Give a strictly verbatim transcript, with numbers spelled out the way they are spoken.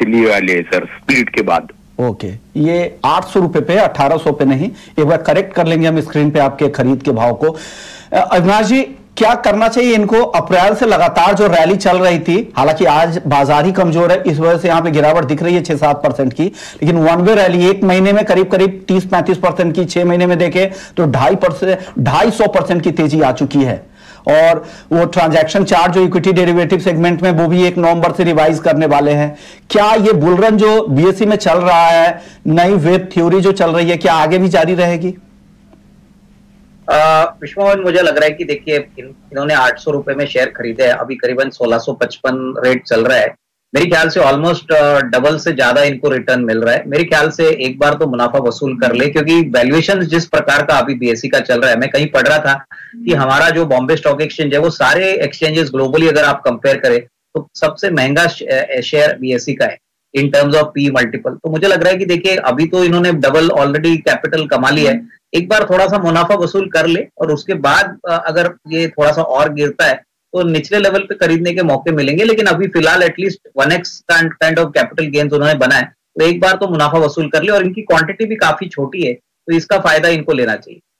दिल्ली वाले sir split के बाद। ओके, ये आठ सौ रुपए पे, अठारह सौ पे नहीं। एक बार करेक्ट कर लेंगे हम स्क्रीन पे आपके खरीद के भाव को। अविनाश जी, क्या करना चाहिए इनको? अप्रैल से लगातार जो रैली चल रही थी, हालांकि आज बाजार ही कमजोर है, इस वजह से यहां पे गिरावट दिख रही है छह सात परसेंट की, लेकिन वन वे रैली एक महीने में करीब करीब तीस पैंतीस परसेंट की, छह महीने में देखे तो ढाई परसेंट ढाई सौ परसेंट की तेजी आ चुकी है। और वो ट्रांजैक्शन चार्ट जो इक्विटी डेरिवेटिव सेगमेंट में, वो भी एक नवंबर से रिवाइज करने वाले हैं। क्या ये बुलरन जो बीएसई में चल रहा है, नई वेब थ्योरी जो चल रही है, क्या आगे भी जारी रहेगी? विश्वमोहन, मुझे लग रहा है कि देखिए इन, इन्होंने आठ सौ रुपए में शेयर खरीदे हैं, अभी करीबन सोलह सौ पचपन रेट चल रहा है। मेरे ख्याल से ऑलमोस्ट डबल से ज्यादा इनको रिटर्न मिल रहा है। मेरे ख्याल से एक बार तो मुनाफा वसूल कर ले, क्योंकि वैल्यूएशन जिस प्रकार का अभी बीएसई का चल रहा है, मैं कहीं पढ़ रहा था कि हमारा जो बॉम्बे स्टॉक एक्सचेंज है, वो सारे एक्सचेंजेस ग्लोबली अगर आप कंपेयर करें तो सबसे महंगा शेयर बीएसई का है in terms of P multiple. तो मुझे लग रहा है कि देखिए अभी तो इन्होंने डबल ऑलरेडी कैपिटल कमा लिया है, एक बार थोड़ा सा मुनाफा वसूल कर ले और उसके बाद अगर ये थोड़ा सा और गिरता है तो निचले लेवल पे खरीदने के मौके मिलेंगे। लेकिन अभी फिलहाल at least one X kind of capital gains उन्होंने बनाए, तो एक बार तो मुनाफा वसूल कर ले, और इनकी क्वांटिटी भी काफी छोटी है, तो इसका फायदा इनको लेना चाहिए।